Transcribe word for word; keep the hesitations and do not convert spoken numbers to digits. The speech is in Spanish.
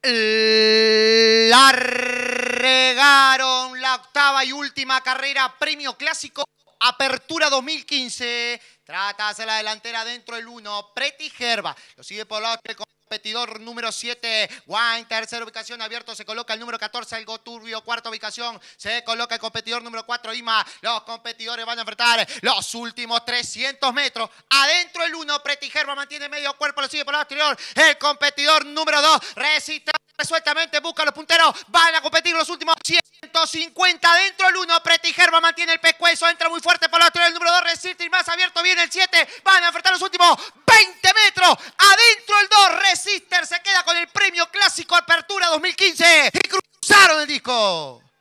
Largaron la octava y última carrera, premio clásico, apertura dos mil quince. Trata de hacer la delantera dentro del uno, Pretty Herba. Lo sigue por lado el competidor número siete, Wine, tercera ubicación, abierto, se coloca el número catorce, Algo Turbio, cuarta ubicación, se coloca el competidor número cuatro, Ima. Los competidores van a enfrentar los últimos trescientos metros. Adentro el uno, Pretty Herba mantiene medio cuerpo, lo sigue por lado exterior. El competidor número dos, resiste resueltamente, busca los punteros, van a competir los últimos ciento cincuenta dentro el uno, Pretty Herba mantiene el pescuezo, entra muy fuerte por la exterior, el número dos resiste y más abierto viene el siete, van a enfrentar los últimos veinte metros, adentro el dos, Resister se queda con el premio clásico apertura dos mil quince y cruzaron el disco.